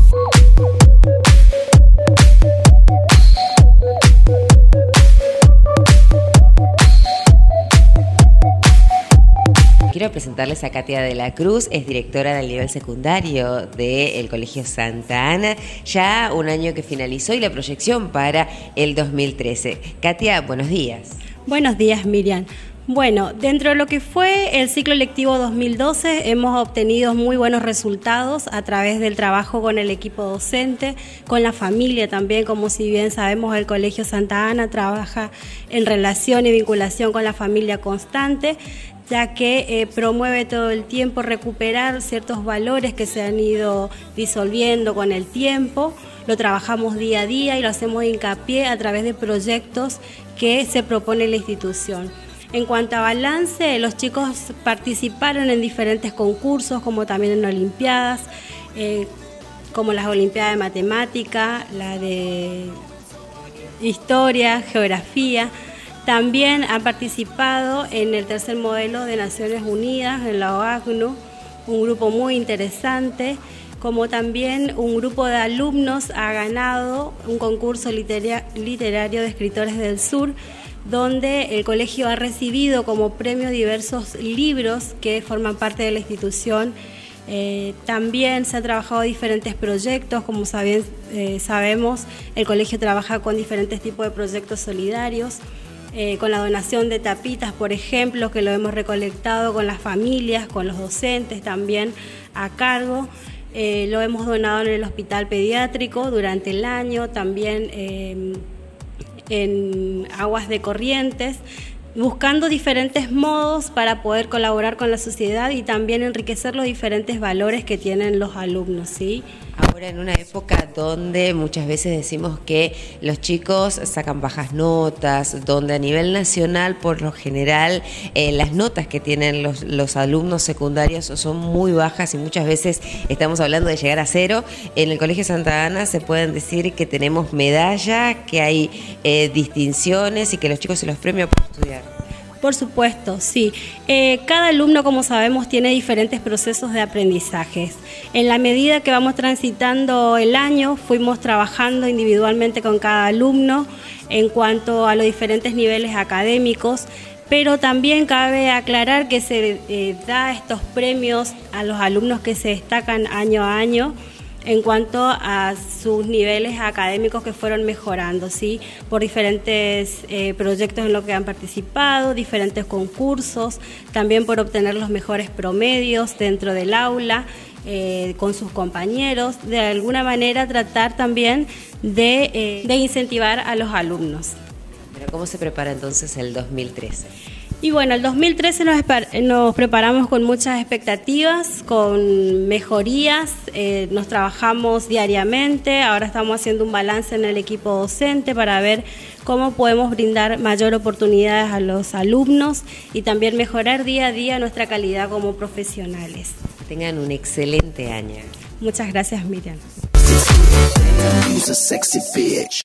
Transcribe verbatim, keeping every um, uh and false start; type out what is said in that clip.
Quiero presentarles a Katia de la Cruz, es directora del nivel secundario del Colegio Santa Ana, ya un año que finalizó y la proyección para el dos mil trece. Katia, buenos días. Buenos días, Miriam. Bueno, dentro de lo que fue el ciclo lectivo dos mil doce hemos obtenido muy buenos resultados a través del trabajo con el equipo docente, con la familia también, como si bien sabemos el Colegio Santa Ana trabaja en relación y vinculación con la familia constante, ya que eh, promueve todo el tiempo recuperar ciertos valores que se han ido disolviendo con el tiempo. Lo trabajamos día a día y lo hacemos hincapié a través de proyectos que se propone la institución. En cuanto a balance, los chicos participaron en diferentes concursos, como también en olimpiadas, eh, como las olimpiadas de matemática, la de historia, geografía. También han participado en el tercer modelo de Naciones Unidas, en la O A C N U, un grupo muy interesante, como también un grupo de alumnos ha ganado un concurso literario de escritores del sur, donde el colegio ha recibido como premio diversos libros que forman parte de la institución. Eh, también se han trabajado diferentes proyectos, como saben, eh, sabemos, el colegio trabaja con diferentes tipos de proyectos solidarios, eh, con la donación de tapitas, por ejemplo, que lo hemos recolectado con las familias, con los docentes también a cargo. Eh, lo hemos donado en el hospital pediátrico durante el año, también eh, en aguas de Corrientes, buscando diferentes modos para poder colaborar con la sociedad y también enriquecer los diferentes valores que tienen los alumnos, ¿sí? Ahora, en una época donde muchas veces decimos que los chicos sacan bajas notas, donde a nivel nacional, por lo general, eh, las notas que tienen los, los alumnos secundarios son muy bajas y muchas veces estamos hablando de llegar a cero. En el Colegio Santa Ana se pueden decir que tenemos medalla, que hay eh, distinciones y que los chicos se los premian por estudiar. Por supuesto, sí. Eh, cada alumno, como sabemos, tiene diferentes procesos de aprendizajes. En la medida que vamos transitando el año, fuimos trabajando individualmente con cada alumno en cuanto a los diferentes niveles académicos, pero también cabe aclarar que se eh, da estos premios a los alumnos que se destacan año a año en cuanto a sus niveles académicos que fueron mejorando, ¿sí? Por diferentes eh, proyectos en los que han participado, diferentes concursos, también por obtener los mejores promedios dentro del aula, eh, con sus compañeros, de alguna manera tratar también de, eh, de incentivar a los alumnos. ¿Pero cómo se prepara entonces el dos mil trece? Y bueno, el dos mil trece nos, nos preparamos con muchas expectativas, con mejorías, eh, nos trabajamos diariamente, ahora estamos haciendo un balance en el equipo docente para ver cómo podemos brindar mayor oportunidades a los alumnos y también mejorar día a día nuestra calidad como profesionales. Tengan un excelente año. Muchas gracias, Miriam.